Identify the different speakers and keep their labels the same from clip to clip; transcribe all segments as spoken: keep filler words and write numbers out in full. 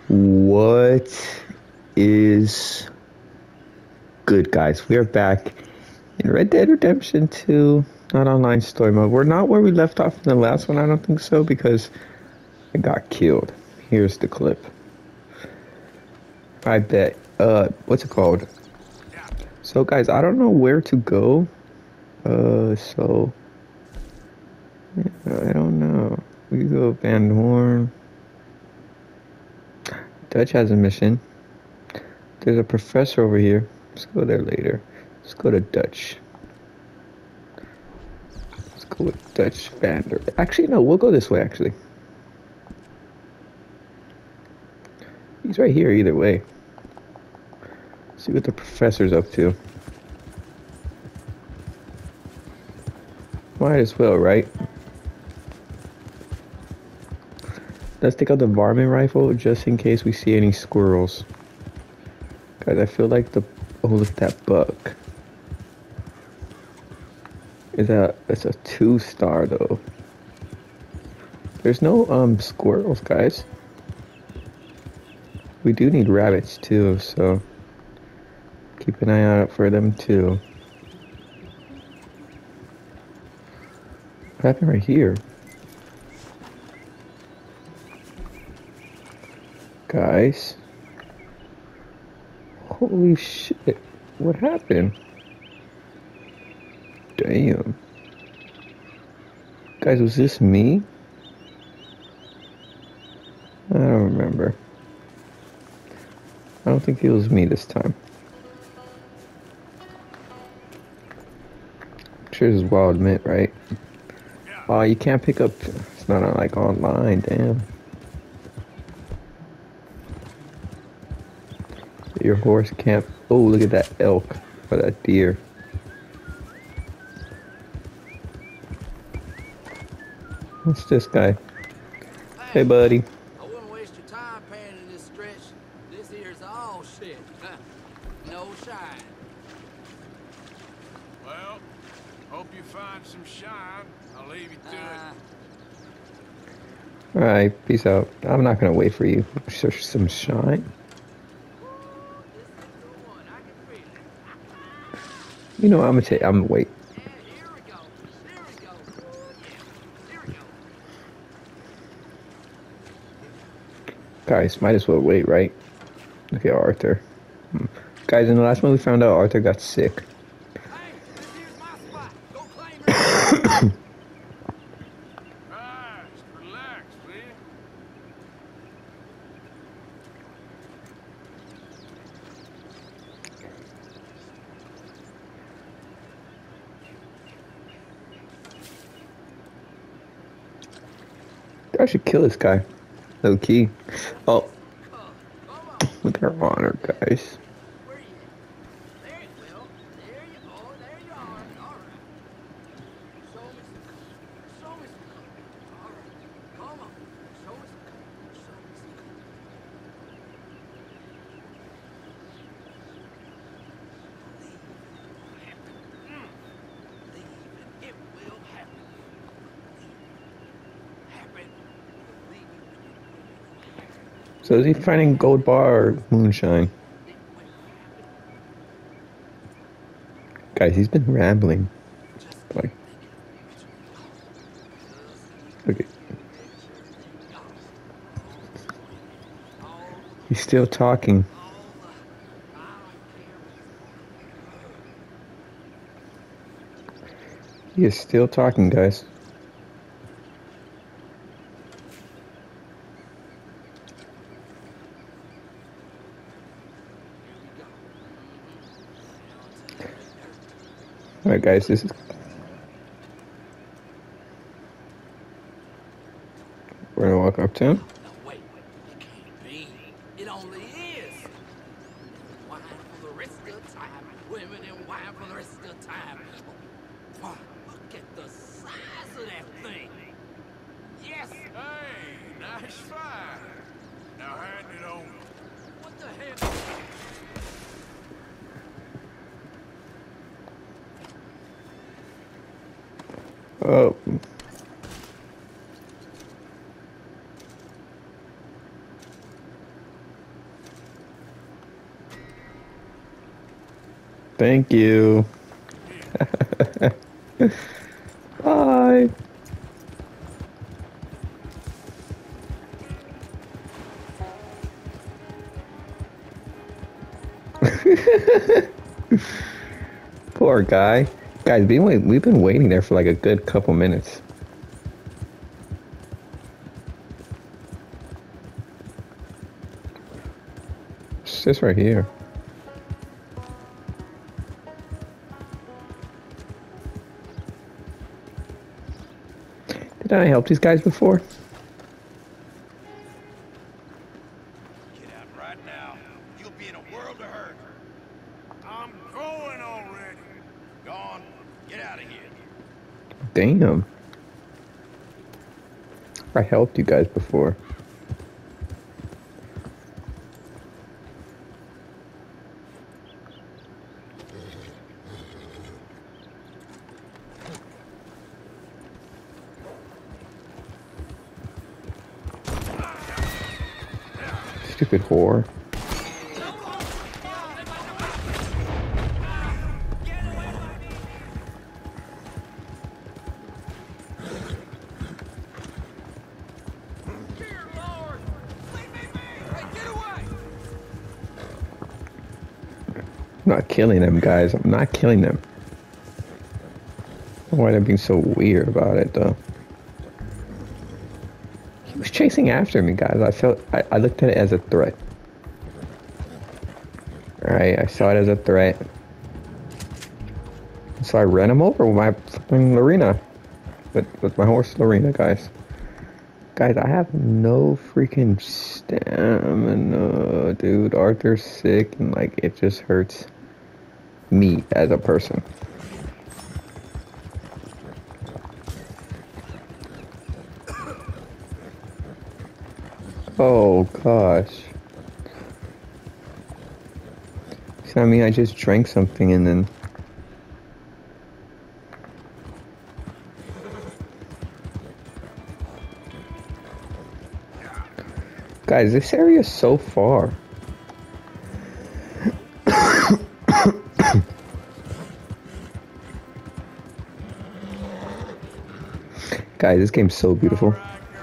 Speaker 1: What is good, guys? We are back in Red Dead Redemption two, not online story mode. We're not where we left off in the last one, I don't think so, because I got killed. Here's the clip. I bet. Uh, what's it called? So, guys, I don't know where to go. Uh, so I don't know. We can go Van Horn. Dutch has a mission. There's a professor over here. Let's go there later. Let's go to Dutch. Let's go with Dutch Vander. Actually, no, we'll go this way, actually. He's right here either way. See what the professor's up to. Might as well, right? Let's take out the varmint rifle just in case we see any squirrels. Guys, I feel like the... Oh, look at that buck. Is that... It's a two star, though. There's no, um, squirrels, guys. We do need rabbits, too, so... Keep an eye out for them, too. What happened right here? Guys. Holy shit. What happened? Damn. Guys, was this me? I don't remember. I don't think it was me this time. I'm sure this is Wild Mint, right? Oh, you can't pick up... It's not on, like, online, damn. Your horse can't... Oh, look at that elk. Or that deer. What's this guy? Hey, buddy.
Speaker 2: I wouldn't waste your time panning this stretch. This here's all shit. No shine.
Speaker 3: Well, hope you find some shine. I'll leave you to
Speaker 2: Uh,
Speaker 3: it.
Speaker 1: Alright, peace out. I'm not gonna wait for you. Search some shine. You know what, I'm gonna take. I'm gonna wait.
Speaker 2: here we go. Here we go. Yeah, here we go.
Speaker 1: Guys, might as well wait, right? Look at Arthur. Hmm. Guys, in the last one we found out Arthur got sick.
Speaker 2: Hey, this here's my spot. Go claim it.
Speaker 3: Ah, just relax, will you?
Speaker 1: I should kill this guy. Low key. Oh,
Speaker 2: Uh, come on.
Speaker 1: look at our honor, guys.
Speaker 2: Where you at? There you will. There you go. There you are. All right. Show me some. Show me some. All right. Come on. Show me some. Show me some. Believe it. It will happen. Happen. Believe it.
Speaker 1: So is he finding gold bar or moonshine? Guys, he's been rambling. Like, okay. He's still talking. He is still talking, guys. Alright, guys, this is... We're gonna walk up to him.
Speaker 2: No, wait, wait. It can't be. It only is. Wine for the rest of the time. Women and wine for the rest of the time. Wow, look at the size of that thing. Yes.
Speaker 3: Hey, nice find. Now hand it over.
Speaker 2: What the hell?
Speaker 1: Oh. Thank you. Bye. Poor guy. Guys, been wait, we've been waiting there for like a good couple minutes. It's just right here. Did I help these guys before?
Speaker 3: Get out right now. You'll be in a world of hurt. I'm going already. Gone. Get out of here.
Speaker 1: Damn. I helped you guys before. Stupid whore. I'm not killing them, guys. I'm not killing them. Why they're being so weird about it, though. He was chasing after me, guys. I felt I, I looked at it as a threat. Alright, I saw it as a threat. So I ran him over with my fucking Lorena. With, with my horse Lorena, guys. Guys, I have no freaking stamina, dude. Arthur's sick and like it just hurts me as a person. Oh gosh. So, I mean, I just drank something and then. Guys, this area is so far. Guys, this game's so beautiful.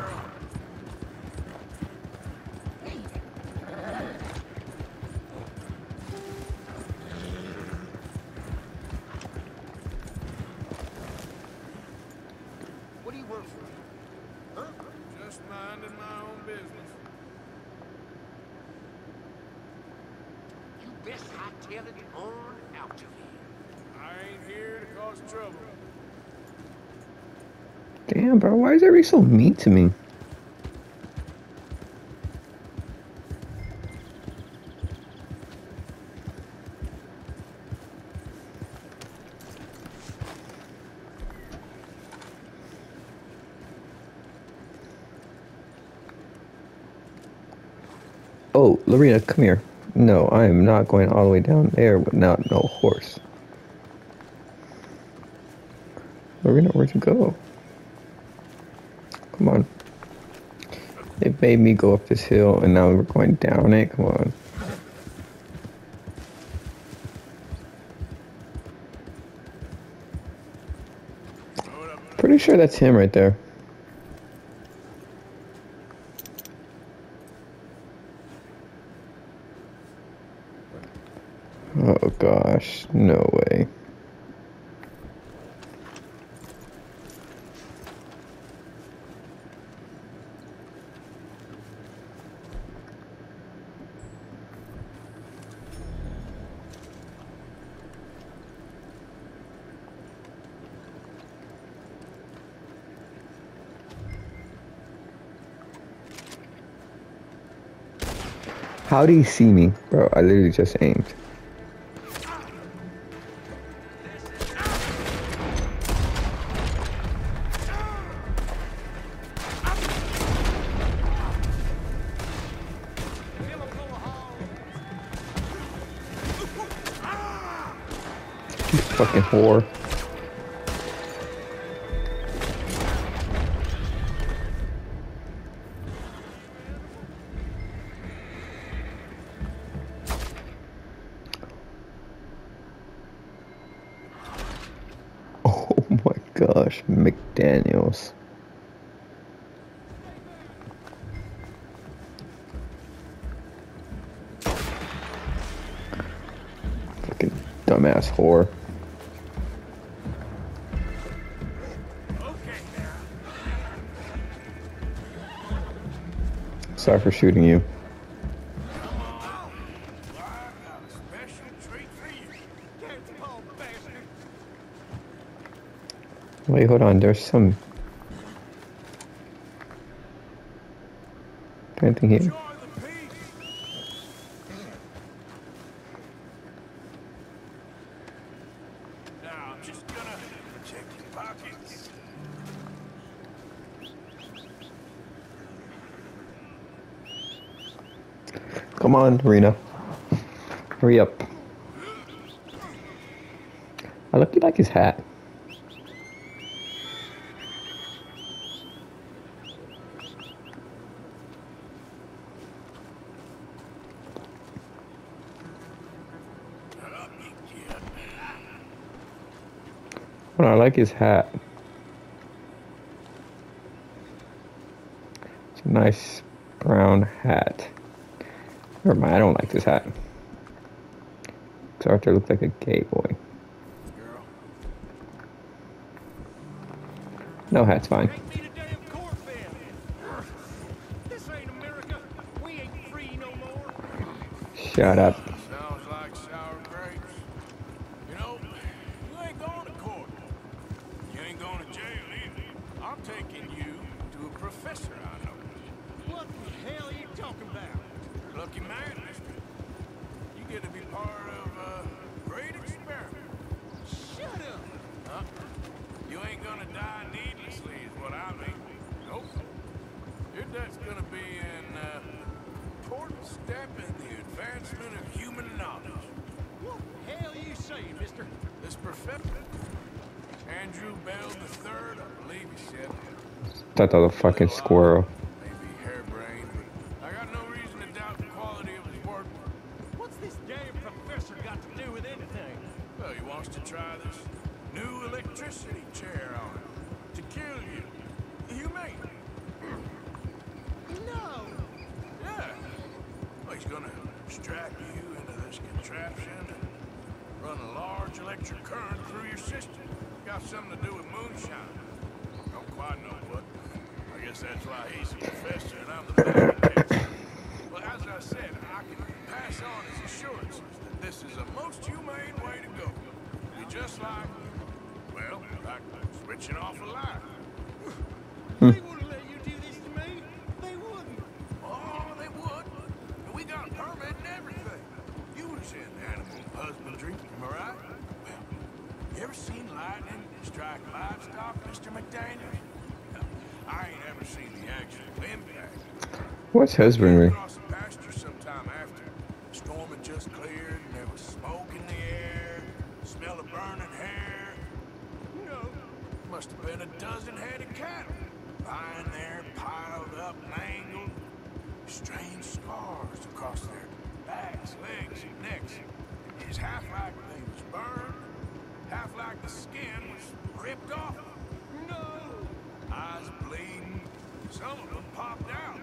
Speaker 3: What do you work for? Huh? Just minding my own business.
Speaker 2: You best hightail it on out of here.
Speaker 3: I ain't here to cause trouble.
Speaker 1: Damn, bro, why is everybody so mean to me? Oh, Lorena, come here. No, I am not going all the way down there without no horse. Lorena, where'd you go? Come on. They made me go up this hill and now we're going down it. Come on. Pretty sure that's him right there. Oh gosh, no way. How do you see me? Bro, I literally just aimed. You fucking whore. Josh McDaniels. Fucking dumbass whore. Sorry for shooting you. Wait, hold on. There's some... anything here.
Speaker 3: Now, I'm just gonna check your pockets.
Speaker 1: Come on, Rena. Hurry up. I look like his hat. Well, I like his hat. It's a nice brown hat. Never mind, I don't like this hat. Because Arthur looked like a gay boy. No hat's fine. Shut up.
Speaker 3: Sounds like sour grapes. You know, you ain't going to court. You ain't going to jail either. I'm taking you to a professor I know.
Speaker 4: What the hell are you talking about?
Speaker 3: Lucky man, mister. You get to be part of a great experiment.
Speaker 4: Shut up!
Speaker 3: Huh? You ain't gonna die needlessly is what I mean. Nope. Your death's gonna be an uh, important step in the advancement of human knowledge.
Speaker 4: What the hell are you saying, mister?
Speaker 3: This professor, Andrew Bell the third, I believe he said.
Speaker 1: That was a fucking squirrel.
Speaker 3: Maybe harebrained, but I got no reason to doubt the quality of his work.
Speaker 4: What's this damn professor got to do with anything?
Speaker 3: Well, he wants to try this new electricity chair on him to kill you. Humane.
Speaker 4: No!
Speaker 3: Yeah. Well, he's gonna strap you into this contraption and run a large electric current through your system. Got something to do with moonshine. Don't quite know what. I guess that's why he's a professor and I'm the man. Well, as I said, I can pass on his assurances that this is a most humane way to go. Be just like, well, like switching off a light.
Speaker 4: They wouldn't let you do this to me. They wouldn't.
Speaker 3: Oh, they would. And we got a permit and everything. You was in animal husbandry, am I right? Well, you ever seen lightning strike livestock, Mister McDaniel? I ain't ever seen the actual impact.
Speaker 1: What's husbandry?
Speaker 3: Across the pasture sometime after. The storm had just cleared and there was smoke in the air, smell of burning hair. You know, must have been a dozen head of cattle lying there, piled up and angled. Strange scars across their backs, legs, and necks. It was half like they was burned, half like the skin was ripped off.
Speaker 4: No!
Speaker 3: Eyes bleeding. Some of them popped out.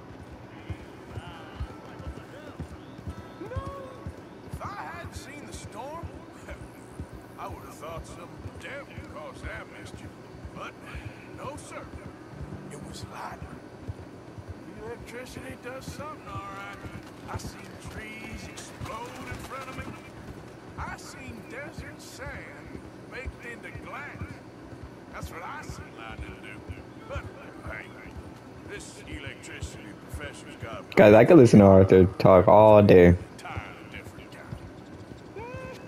Speaker 4: No!
Speaker 3: If I hadn't seen the storm, I would have thought some devil caused that mischief. But no, sir. It was lightning. The electricity does something, all right. I seen trees explode in front of me. I seen desert sand baked into glass. That's what I seen lightning do. But hey, this electricity professor's got.
Speaker 1: Guys, I could listen to Arthur talk all day.
Speaker 3: Entirely different kind.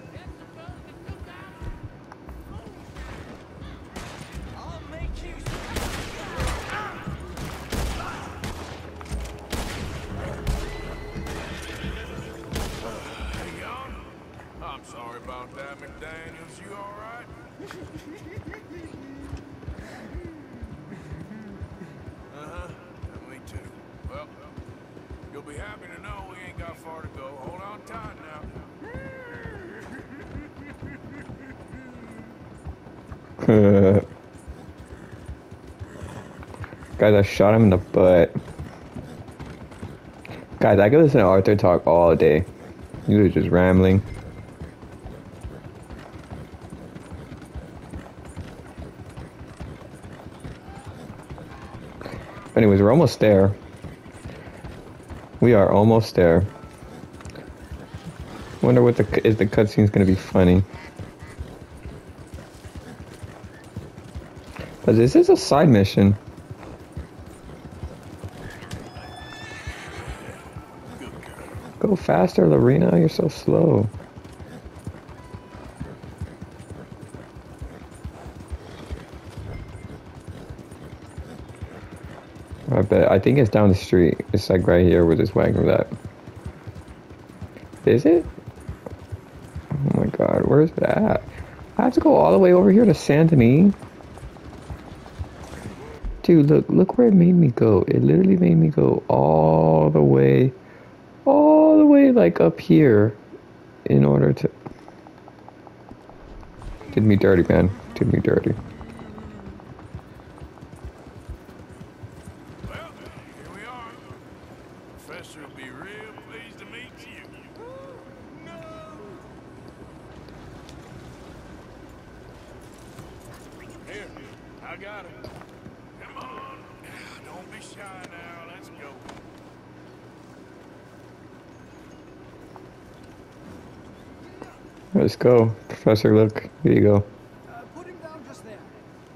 Speaker 4: I'll make you...
Speaker 3: Hey, young. I'm sorry about that, McDaniels. You all right? Uh-huh. Yeah, me too. Well, you'll be happy to know we ain't got far to go. Hold on tight now.
Speaker 1: Guys, I shot him in the butt. Guys, I could listen to Arthur talk all day. He was just rambling. Anyways, we're almost there. We are almost there. Wonder what the is the cutscene's gonna be funny. But this is a side mission. Go faster, Lorena. You're so slow. I bet. I think it's down the street. It's like right here where this wagon was at. Is it? Oh my god, where's it at? I have to go all the way over here to Saint Denis. Dude, look, look where it made me go. It literally made me go all the way, all the way like up here in order to... Did me dirty, man. Did me dirty.
Speaker 3: Well, here we are. Professor will be real pleased to meet you. Here, I got it. Come on. Don't be shy now. Let's go.
Speaker 1: Let's go. Professor, look. Here you go.
Speaker 4: Uh, put him down just there.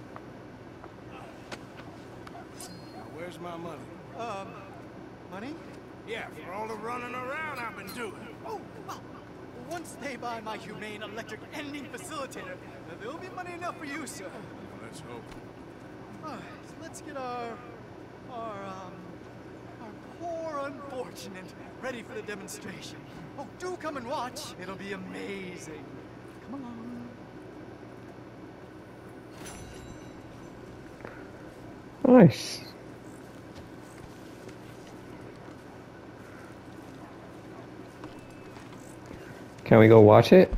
Speaker 3: Now, where's my money?
Speaker 4: Um, money?
Speaker 3: Yeah, for all the running around I've been doing.
Speaker 4: Oh, well, once they buy my humane electric ending facilitator, there'll be money enough for you, sir.
Speaker 3: Let's hope.
Speaker 4: Alright, so let's get our, our, um, our poor unfortunate ready for the demonstration. Oh, do come and watch. It'll be amazing. Come along.
Speaker 1: Nice. Can we go watch it?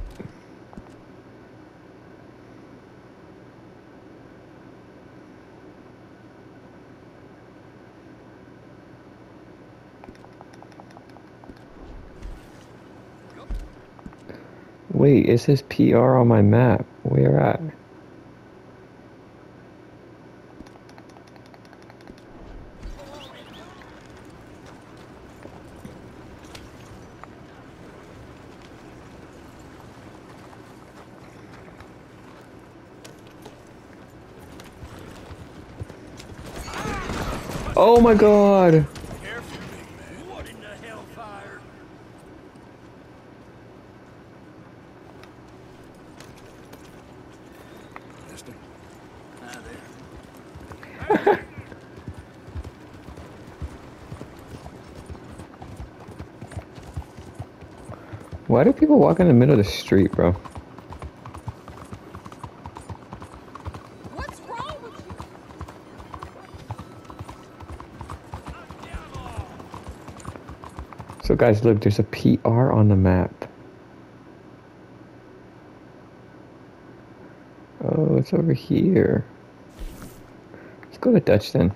Speaker 1: Wait, it says P R on my map. Where at? Oh my god!
Speaker 3: Careful, big man.
Speaker 2: What in the hellfire?
Speaker 3: Mister.
Speaker 2: Hi there.
Speaker 1: Why do people walk in the middle of the street, bro?
Speaker 5: What's wrong with you?
Speaker 1: So guys, look, there's a P R on the map. Oh, it's over here. Let's go to Dutch then.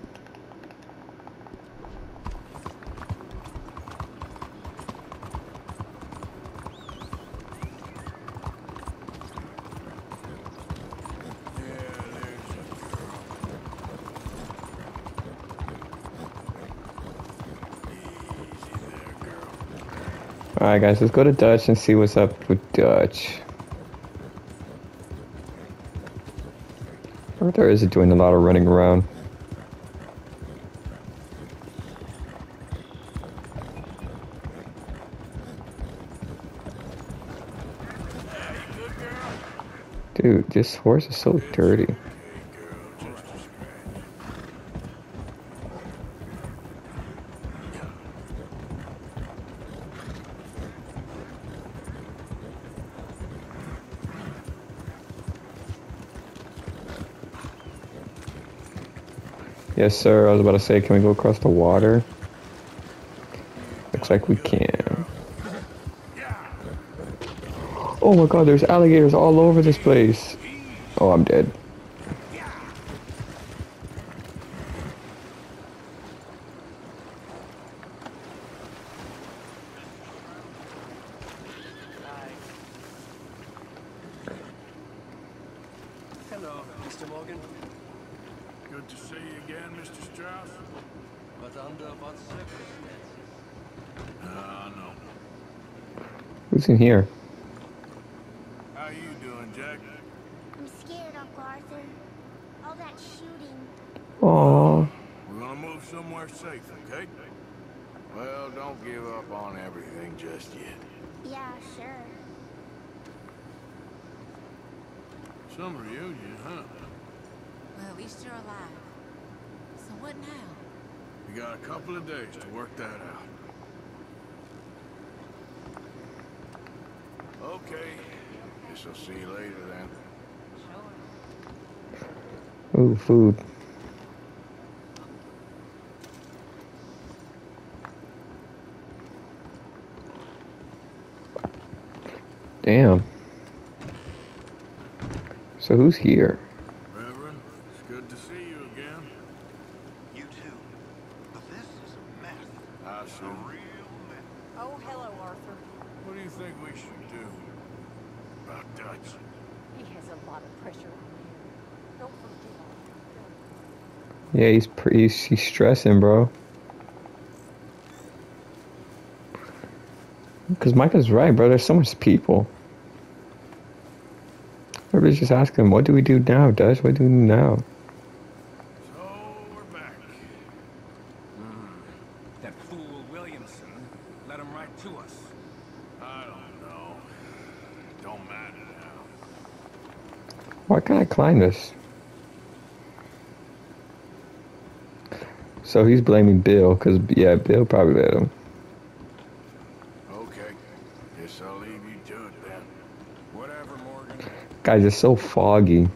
Speaker 1: Alright guys, let's go to Dutch and see what's up with Dutch. Arthur is doing a lot of running around. Dude, this horse is so dirty. Yes, sir. I was about to say, can we go across the water? Looks like we can. Oh my god, there's alligators all over this place. Oh, I'm dead.
Speaker 5: Mister Morgan.
Speaker 3: Good to see you again, Mister Strauss.
Speaker 5: But under what circumstances?
Speaker 3: Ah, uh, no.
Speaker 1: Who's in here?
Speaker 3: How you doing, Jack?
Speaker 6: I'm scared, Uncle Arthur. All that shooting.
Speaker 1: Aww.
Speaker 3: We're gonna move somewhere safe, okay? Well, don't give up on everything just yet.
Speaker 6: Yeah, sure.
Speaker 3: Some reunion, huh?
Speaker 7: Well, at least you're alive. So what now?
Speaker 3: We got a couple of days to work that out. Okay. Guess I'll see you later then.
Speaker 7: Sure.
Speaker 1: Ooh, food. Damn. So who's here?
Speaker 3: Reverend, it's good to see you again.
Speaker 8: You too. But this is a mess.
Speaker 3: I
Speaker 8: A
Speaker 3: see.
Speaker 8: real mess.
Speaker 7: Oh, hello, Arthur.
Speaker 3: What do you think we should do about Dutch?
Speaker 7: He has a lot of pressure on him. Don't forget.
Speaker 1: Yeah, he's pretty. He's, he's stressing, bro. Because Micah's right, bro. There's so much people. Everybody's just asking, what do we do now, Dutch? What do we do now?
Speaker 3: So we're back.
Speaker 2: That fool Williamson let him right to us.
Speaker 3: I don't know. Don't matter now.
Speaker 1: Why can't I climb this? So he's blaming Bill, because, yeah, Bill probably let him.
Speaker 3: Okay. Guess I'll leave you to it then.
Speaker 2: Whatever, Morgan.
Speaker 1: Guys, it's so foggy.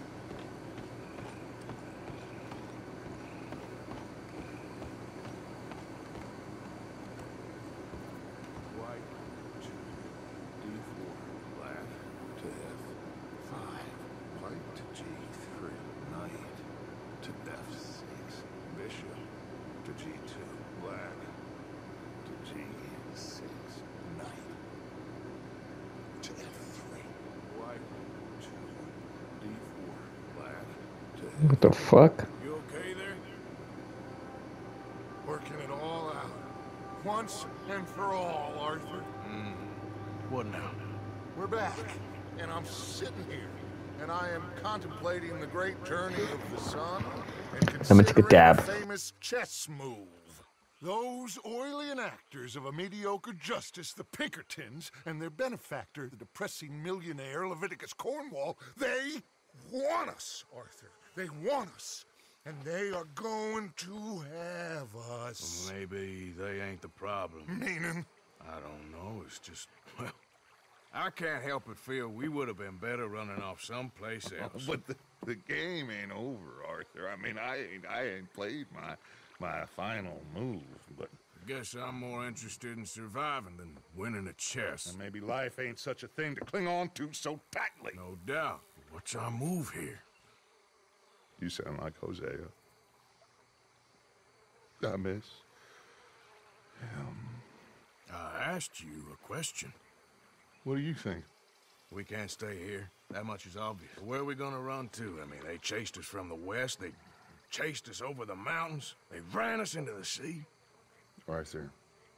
Speaker 3: White to D four, black to F five, white to G three, knight to F six, bishop to G two, black to G six, knight to F three, white to D four, black to F.
Speaker 1: What the fuck?
Speaker 3: You okay there? Working it all out. Once and for all, Arthur. Mm. What now? We're back, and I'm sitting here, and I am contemplating the great journey of the sun, and
Speaker 1: gonna take a
Speaker 3: considering
Speaker 1: dab.
Speaker 3: the famous chess move. Those oily enactors of a mediocre justice, the Pinkertons, and their benefactor, the depressing millionaire Leviticus Cornwall, they want us, Arthur. They want us. And they are going to have us.
Speaker 9: Maybe they ain't the problem.
Speaker 3: Meaning?
Speaker 9: I don't know. It's just, well, I can't help but feel we would have been better running off someplace else.
Speaker 3: But the, the game ain't over, Arthur. I mean, I ain't I ain't played my my final move, but
Speaker 9: Guess I'm more interested in surviving than winning a chess.
Speaker 3: and maybe life ain't such a thing to cling on to so tightly.
Speaker 9: No doubt. What's our move here?
Speaker 3: You sound like Hosea. I miss him.
Speaker 9: I asked you a question.
Speaker 3: What do you think?
Speaker 9: We can't stay here. That much is obvious. Where are we gonna run to? I mean, they chased us from the west. They chased us over the mountains. They ran us into the sea.
Speaker 3: Arthur,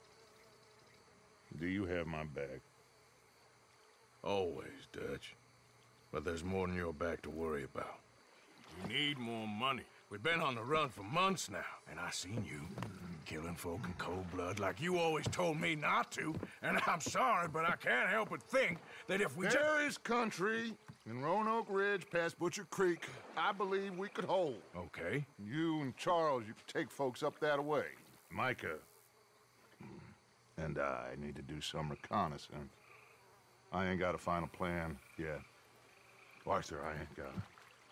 Speaker 3: do you have my back?
Speaker 9: Always, Dutch. But there's more than your back to worry about. We need more money. We've been on the run for months now, and I seen you killing folk in cold blood like you always told me not to. And I'm sorry, but I can't help but think that if we just...
Speaker 3: There is country in Roanoke Ridge past Butcher Creek I believe we could hold.
Speaker 9: Okay.
Speaker 3: You and Charles, you could take folks up that way. Micah and I need to do some reconnaissance. I ain't got a final plan yet. Arthur, I ain't got it.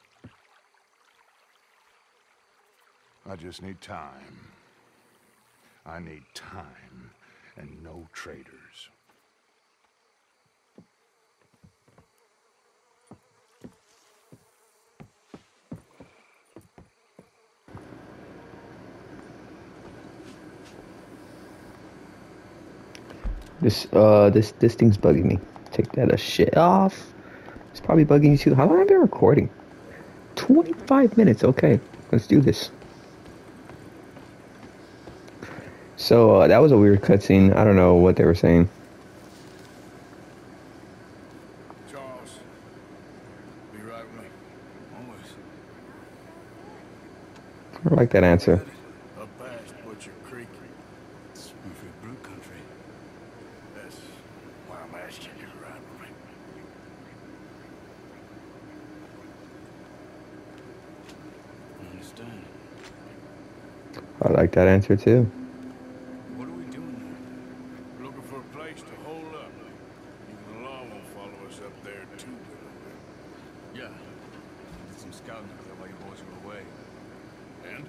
Speaker 3: I just need time. I need time and no traitors.
Speaker 1: This uh this this thing's bugging me. Take that a shit off. It's probably bugging you too. How long have I been recording? twenty-five minutes. Okay, let's do this. So uh, that was a weird cutscene. I don't know what they were saying.
Speaker 9: Charles, be right with me. Always.
Speaker 1: I like that answer.
Speaker 9: Up past Butcher Creek. It's Spoofield Brute country. That's why I'm asking you to ride with me. I understand.
Speaker 1: I like that answer too.
Speaker 9: What are we doing there? We're looking for a place to hold up. Even the law won't follow us up there too good. Yeah. Did some scouting up there while you boys were away. And?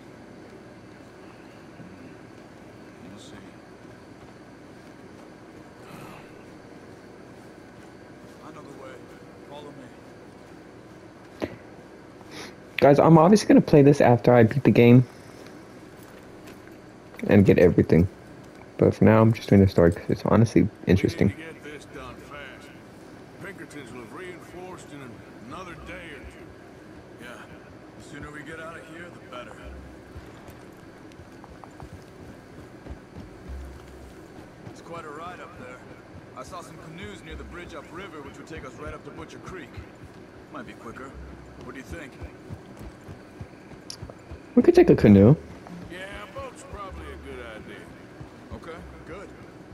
Speaker 9: We'll see. I know the way. Follow me.
Speaker 1: Guys, I'm obviously going to play this after I beat the game and get everything. But for now, I'm just doing the story because it's honestly interesting.
Speaker 9: We need to get this done fast. Pinkertons will have reinforced in another day or two. Yeah, the sooner we get out of here, the better.
Speaker 10: It's quite a ride up there. I saw some canoes near the bridge upriver, which would take us right up to Butcher Creek. Might be quicker. What do you think?
Speaker 1: We could take a canoe.
Speaker 9: Yeah, a boat's probably a good idea.
Speaker 10: Okay, good.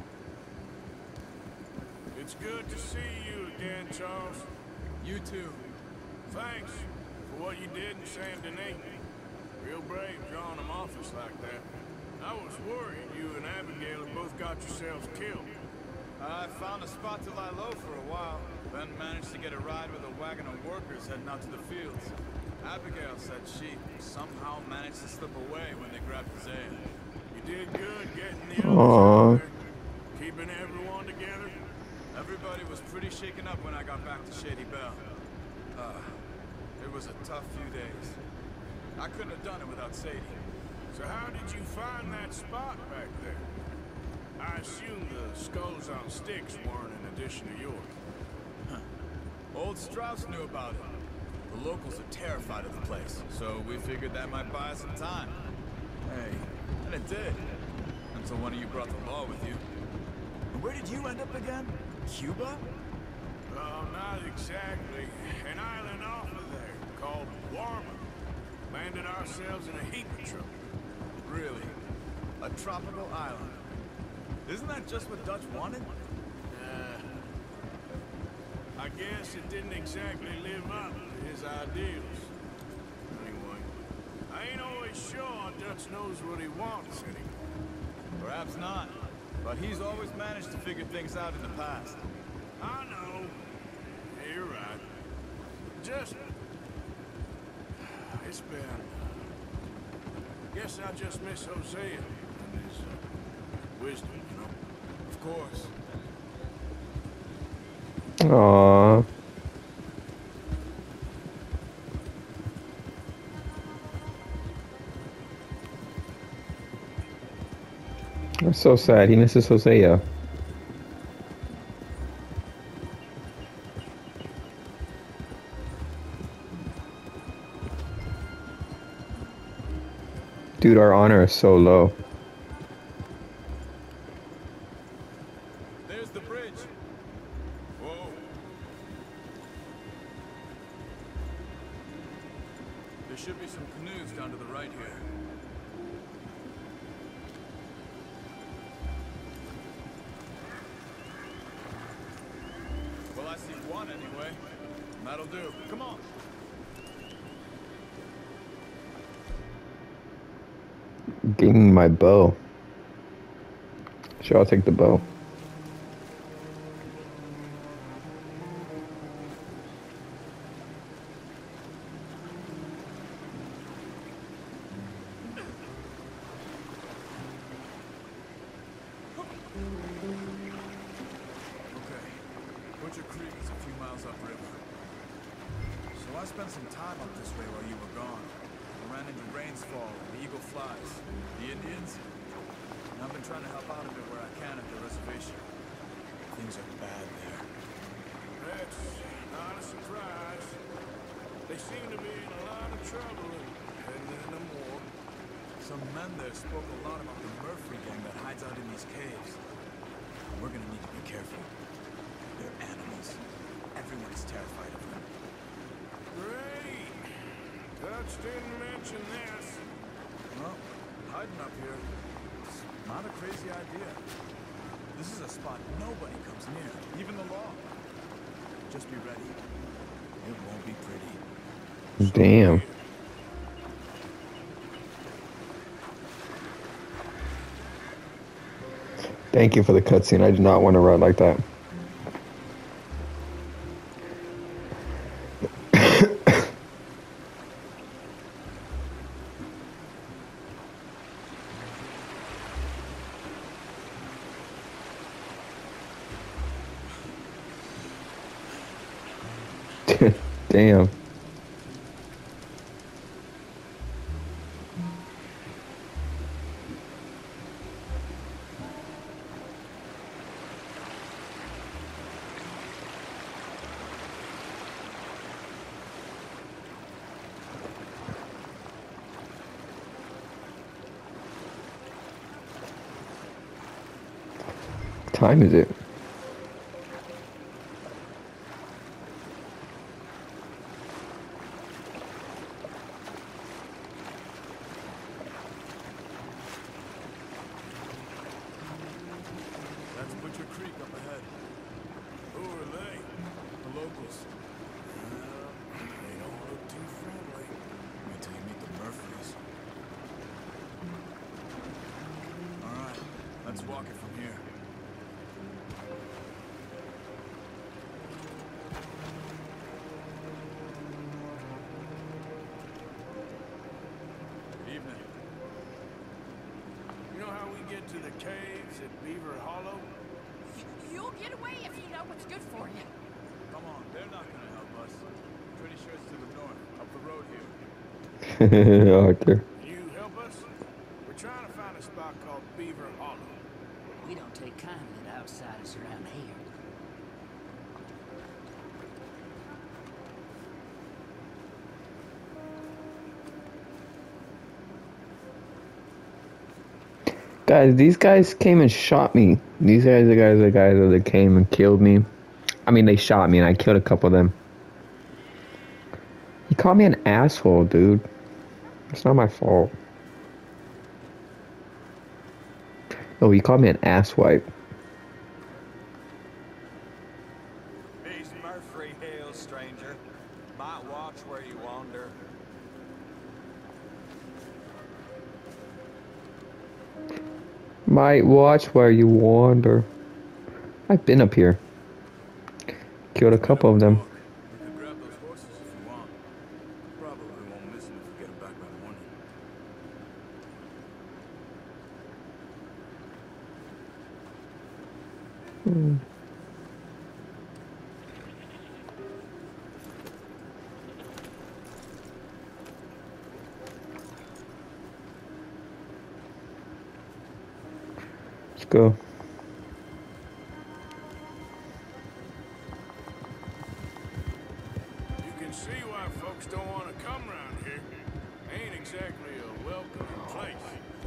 Speaker 9: It's good to see you again, Charles.
Speaker 10: You too.
Speaker 9: Thanks for what you did in Saint Denis. Real brave drawing them office like that. I was worried you and Abigail had both got yourselves killed.
Speaker 10: I found a spot to lie low for a while, then managed to get a ride with a wagon of workers heading out to the fields. Abigail said she somehow managed to slip away when they grabbed Isaiah.
Speaker 9: You did good getting the others
Speaker 1: Aww.
Speaker 9: out there. Keeping everyone together.
Speaker 10: Everybody was pretty shaken up when I got back to Shady Belle. Uh, it was a tough few days. I couldn't have done it without Sadie.
Speaker 9: So how did you find that spot back there? I assume the skulls on sticks weren't an addition to yours.
Speaker 10: Huh. Old Strauss knew about it. The locals are terrified of the place, so we figured that might buy us some time. Hey, and it did. Until one of you brought the law with you. And where did you end up again? Cuba?
Speaker 9: Oh, not exactly. An island off of there called Warmer. Landed ourselves in a heap of trouble.
Speaker 10: Really? A tropical island? Isn't that just what Dutch wanted?
Speaker 9: Uh, I guess it didn't exactly live up to his ideals. Anyway, I ain't always sure Dutch knows what he wants anymore.
Speaker 10: Perhaps not. But he's always managed to figure things out in the past.
Speaker 9: I know. Yeah, you're right. Just... It's been... Guess I just miss Hosea and his uh, wisdom, you know?
Speaker 10: Of course.
Speaker 1: Aww. That's so sad. He misses Hosea. Dude, our honor is so low.
Speaker 10: There's the bridge. Whoa. There should be some canoes down to the right here. Well, I see one anyway. That'll do. Come on.
Speaker 1: Getting my bow. Sure, I'll take the bow.
Speaker 10: Okay. Butcher Creek is a few miles upriver. So I spent some time up this way while you were gone. I ran into Rains Fall, the Eagle Flies, the Indians. And I've been trying to help out a bit where I can at the reservation. Things are bad there.
Speaker 9: That's not a surprise.
Speaker 3: They seem to be in a lot of trouble and heading into more.
Speaker 10: Some men there spoke a lot about the Murphy gang that hides out in these caves. We're gonna need to be careful. They're animals. Everyone is terrified of them.
Speaker 3: Great. Dutch didn't mention this.
Speaker 10: Well, hiding up here is not a crazy idea. This is a spot nobody comes near, even the law. Just be ready. It won't be pretty.
Speaker 1: Damn. Thank you for the cutscene. I did not want to run like that. Damn. What time is it?
Speaker 10: That's Butcher Creek up ahead.
Speaker 3: Who are they?
Speaker 10: The locals.
Speaker 3: Uh, they don't look too friendly.
Speaker 10: Wait till you meet the Murphys. Alright, let's walk it from here. Good evening.
Speaker 3: You know how we get to the caves at Beaver Hollow?
Speaker 7: You'll get away if you know what's good for you.
Speaker 10: Come on, they're not gonna help us. Pretty sure it's to the north, up the road here.
Speaker 1: Arthur.
Speaker 3: Can you help us? We're trying to find a spot called Beaver Hollow.
Speaker 2: We don't take kindly to outsiders around here.
Speaker 1: Guys, these guys came and shot me. These guys are the guys, the guys that came and killed me. I mean, they shot me and I killed a couple of them. He called me an asshole, dude. It's not my fault. Oh, he called me an asswipe.
Speaker 11: These Murphy Hills, stranger. Might watch where you wander.
Speaker 1: Might watch where you wander. I've been up here. Killed a couple of them.
Speaker 10: We could grab those horses if you want. Probably won't miss them if we get them back by morning.
Speaker 1: Hmm. Let's go.
Speaker 3: You can see why folks don't want to come around here. Ain't exactly a welcoming place.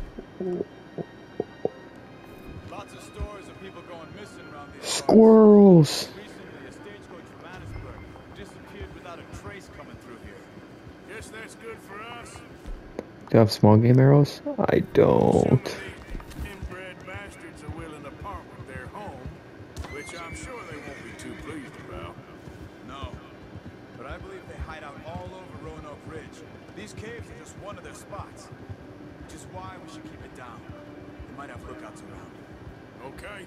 Speaker 10: Lots of stories of people going missing around these
Speaker 1: Squirrels.
Speaker 10: parts. Recently, a stagecoach from Annisburg disappeared without a trace coming through here.
Speaker 3: Guess that's good for us.
Speaker 1: Do you have small game arrows? I don't.
Speaker 3: Some of the inbred bastards are willing to part with their home, which I'm sure they won't be too pleased about.
Speaker 10: No, but I believe they hide out all over Roanoke Ridge. These caves are just one of their spots, which is why we should keep it down. They might have lookouts around.
Speaker 3: Okay.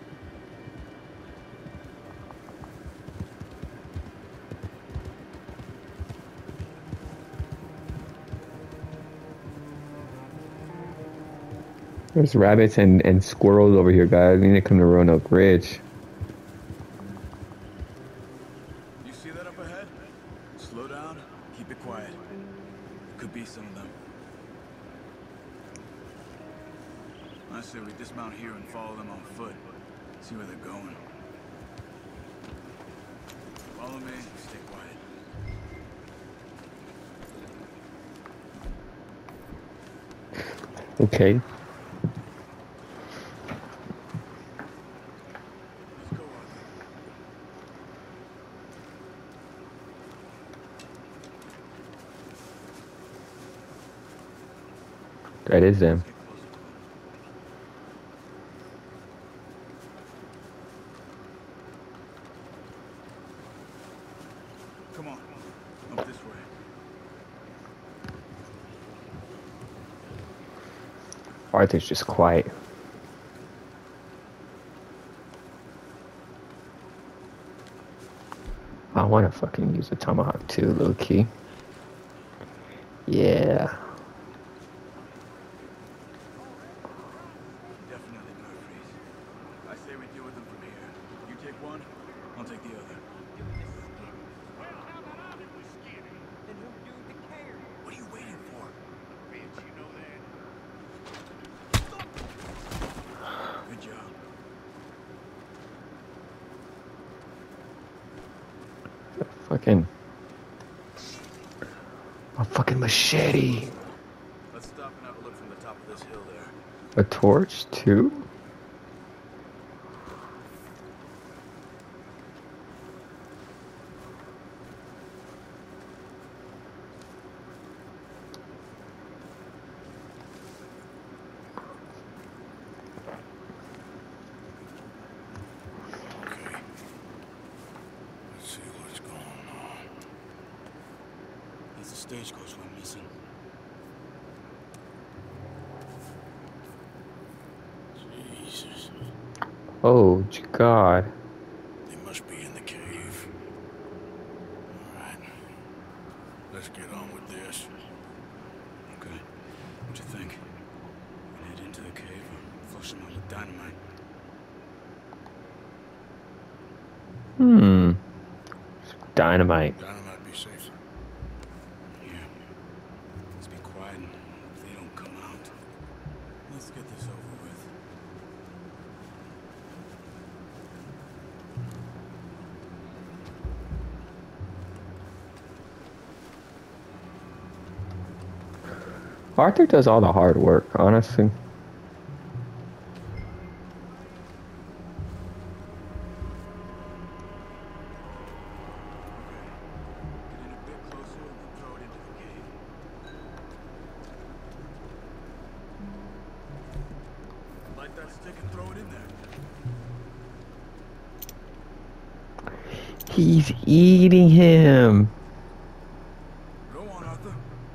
Speaker 1: There's rabbits and, and squirrels over here, guys. We need to come to Roanoke Ridge.
Speaker 10: You see that up ahead? Slow down, keep it quiet. It could be some of them. I say we dismount here and follow them on foot. See where they're going. Follow me, stay quiet.
Speaker 1: Okay. That is them.
Speaker 10: Come on, up this way.
Speaker 1: Arthur's just quiet. I want to fucking use the tomahawk too, low key. Yeah.
Speaker 10: Definitely Murphy's. I say we deal with them from here. You take one, I'll take the other.
Speaker 11: Then who do the care?
Speaker 10: What are you waiting for?
Speaker 3: Bitch, you know that?
Speaker 10: Good job.
Speaker 1: Fucking. A fucking machete.
Speaker 10: Let's stop and have a look from the top of this hill there.
Speaker 1: A torch too?
Speaker 9: Let's see what's going on.
Speaker 10: That's the stagecoach we're missing.
Speaker 9: Jesus.
Speaker 1: Oh God.
Speaker 9: They must be in the cave. Alright. Let's get on with this.
Speaker 10: Okay. What you think? We head into the cave or flush them out with dynamite?
Speaker 1: Hmm. Dynamite.
Speaker 9: Dynamite be safer.
Speaker 10: Yeah. Let's be quiet and if they don't come out. Let's get this over with.
Speaker 1: Arthur does all the hard work, honestly.
Speaker 10: Get in a bit closer and then throw it into the cave. Light that stick and throw it in there.
Speaker 1: He's eating him.
Speaker 10: Go on, Arthur.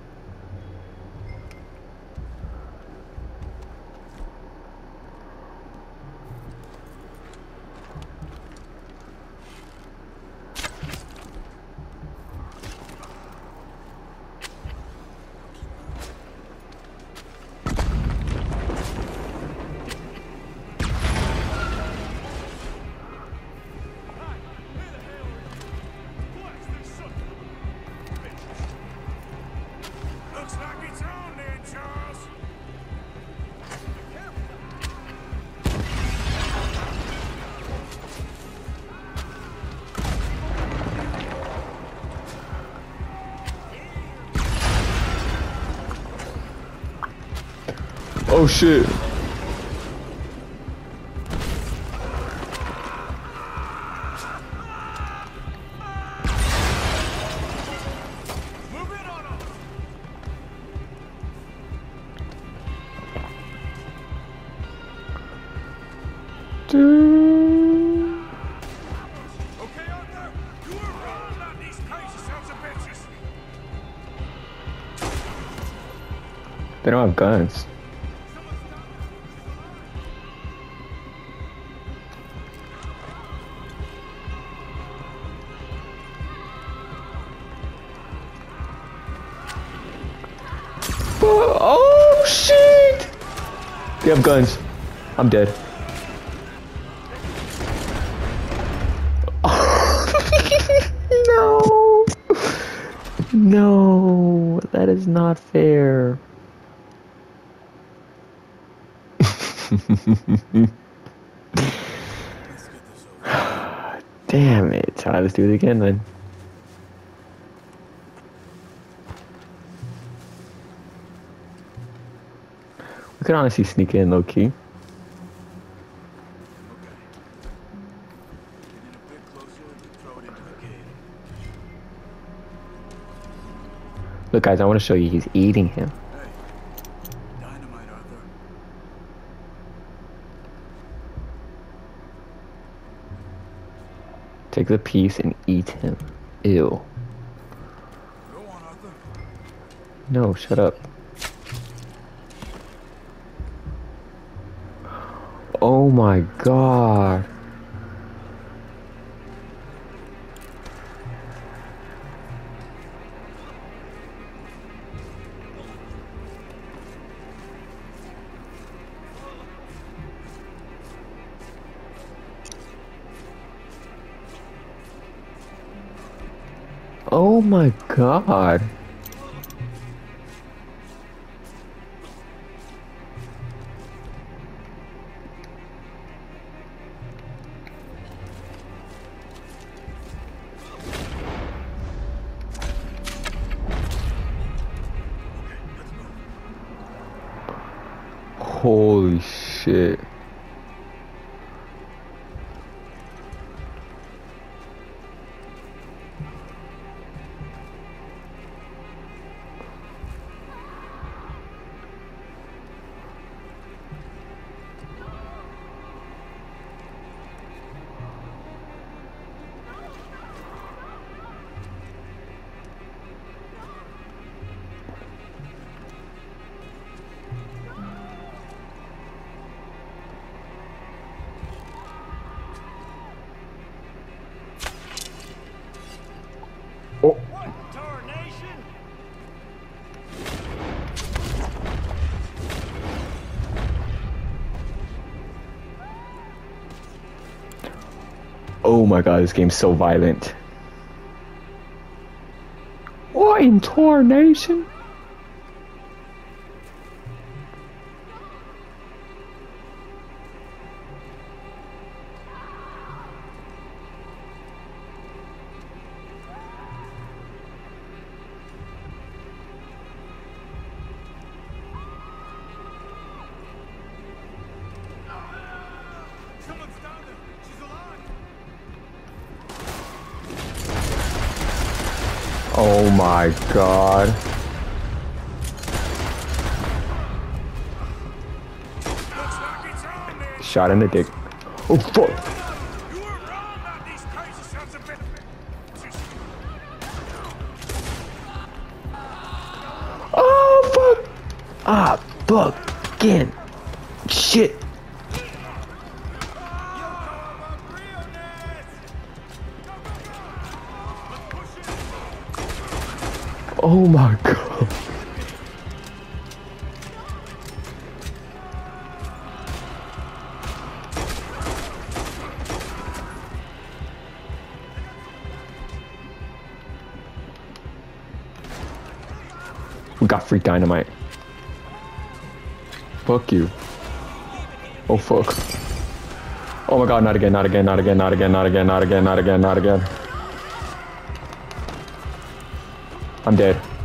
Speaker 3: Looks like it's on there, Charles.
Speaker 1: Oh shit.
Speaker 3: Move in on them.
Speaker 1: Dude.
Speaker 3: Okay, Arthur? You were wrong about these crazy sons of bitches.
Speaker 1: They don't have guns. Oh shit! They have guns. I'm dead. No! No, that is not fair. Damn it. Alright, let's do it again then. could honestly sneak in low key. Look, guys, I want to show you. He's eating him.
Speaker 10: Hey, dynamite, Arthur.
Speaker 1: Take the piece and eat him. Ew.
Speaker 10: Go on, Arthur.
Speaker 1: No, shut up. Oh my god. Oh my god. Holy shit. Oh. Oh my god, this game's so violent. What in tarnation?
Speaker 3: Someone's down there. She's alive.
Speaker 1: Oh my god. Shot in the dick. Oh fuck.
Speaker 3: You were wrong about these crazy sons of bitches.
Speaker 1: Oh fuck. Ah fuck. Again. Shit. Oh my god. We got free dynamite. Fuck you. Oh fuck. Oh my god, not again, not again, not again, not again, not again, not again, not again, not again. I'm dead.